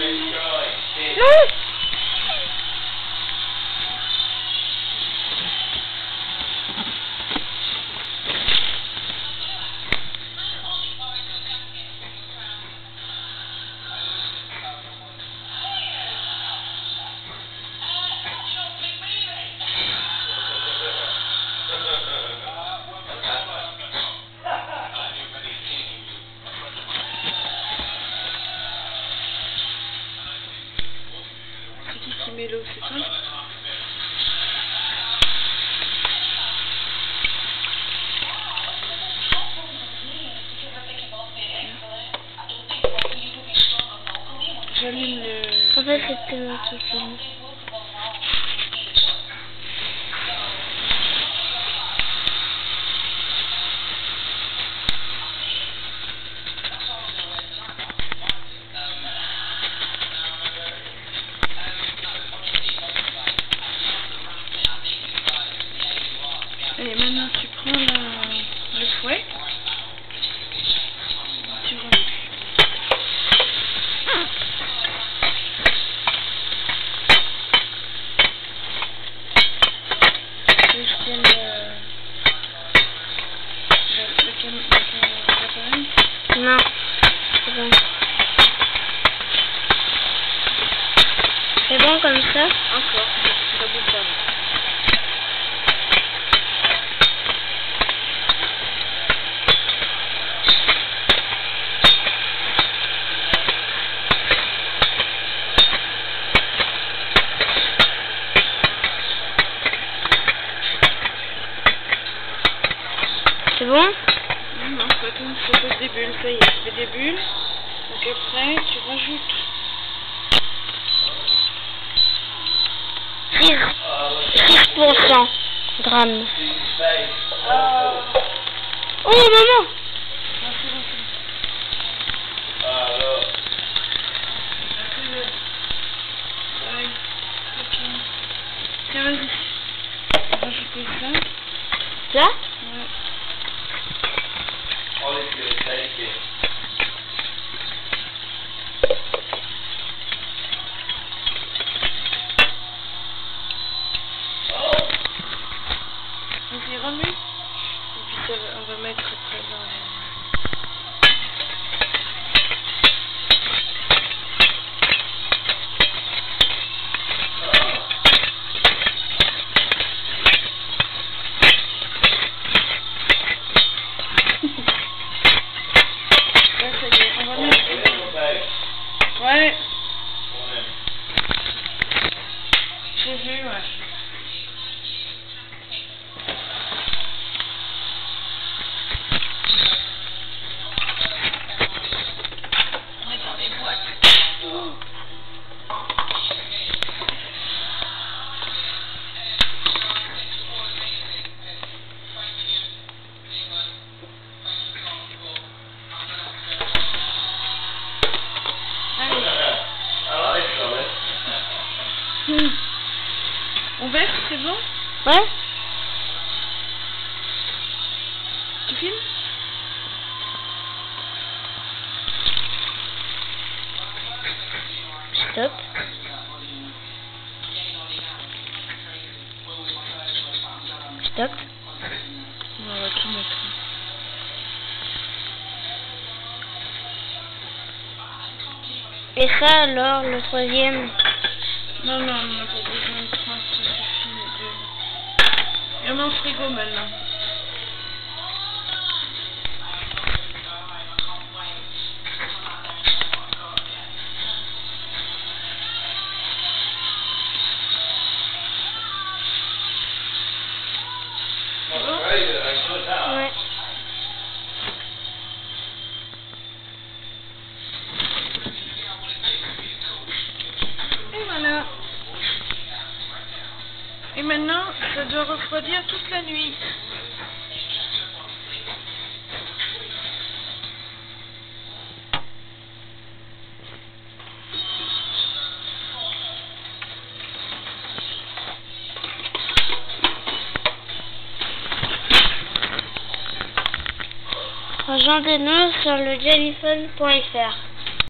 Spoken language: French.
Non. C'est Mélo, c'est ça? J'allume le... En fait, c'était notre film. Et maintenant tu prends le fouet. Tu remues. Et je tiens l'appareil. Non. C'est bon. C'est bon comme ça? Encore. Ça bouge pas. C'est bon? Non, faut que des bulles, ça y est, tu fais des bulles, donc après tu rajoutes. 6% grammes. Oh maman! Non, c'est bon, c'est bon. Ouais, ok. Tiens, vas-y. On va rajouter ça. Là? Ouais. Vas-y, remue. Et puis ça va, on va mettre après dans là, ça y est, on va mettre. Ouais. J'ai vu, ouais. On verse, c'est bon? Ouais? Tu filmes? Stop. Stop. On va tout mettre. Et ça alors, le troisième? Non, non, on n'a pas besoin de 30, ça suffit les deux. Et on met au frigo maintenant. Ouais. Et voilà. Et maintenant, ça doit refroidir toute la nuit. Rejoignez-nous sur le jellyphone.fr.